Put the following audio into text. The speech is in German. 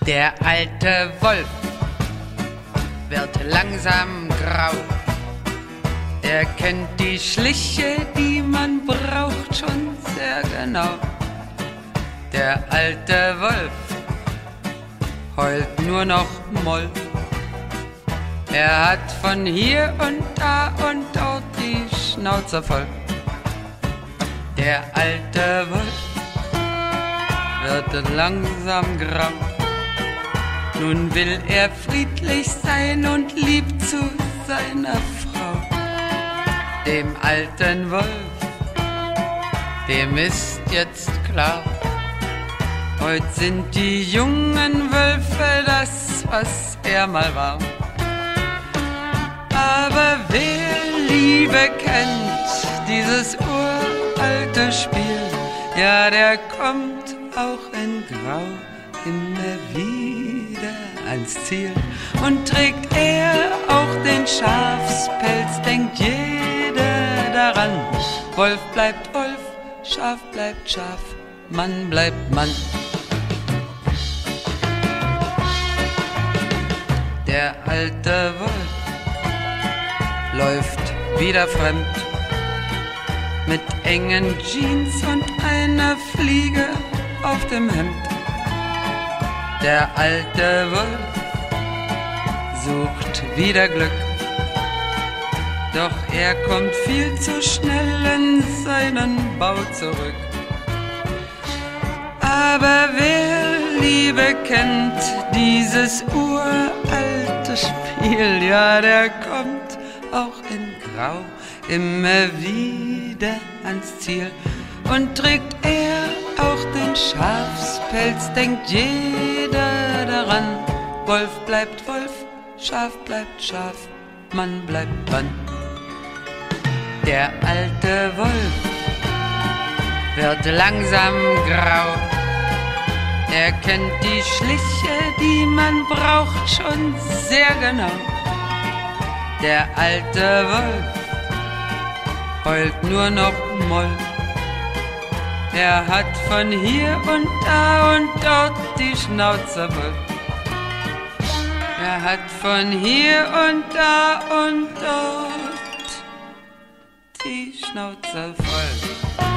Der alte Wolf wird langsam grau. Er kennt die Schliche, die man braucht, schon sehr genau. Der alte Wolf heult nur noch Moll. Er hat von hier und da und dort die Schnauze voll. Der alte Wolf wird langsam grau. Nun will er friedlich sein und lieb zu seiner Frau. Dem alten Wolf, dem ist jetzt klar, heut sind die jungen Wölfe das, was er mal war. Aber wer Liebe kennt, dieses uralte Spiel, ja, der kommt auch in Grau immer wieder ans Ziel. Und trägt er auch den Schafspelz, denkt jeder daran. Wolf bleibt Wolf, Schaf bleibt Schaf, Mann bleibt Mann. Der alte Wolf läuft wieder fremd mit engen Jeans und einer Fliege auf dem Hemd. Der alte Wolf sucht wieder Glück, doch er kommt viel zu schnell in seinen Bau zurück. Aber wer Liebe kennt, dieses uralte Spiel, ja, der kommt auch in Grau immer wieder ans Ziel. Und trägt er auch den Schafspelz, denkt jeder daran. Wolf bleibt Wolf, Schaf bleibt Schaf, Mann bleibt Mann. Der alte Wolf wird langsam grau. Er kennt die Schliche, die man braucht, schon sehr genau. Der alte Wolf heult nur noch Moll. Er hat von hier und da und dort die Schnauze voll. Er hat von hier und da und dort die Schnauze voll.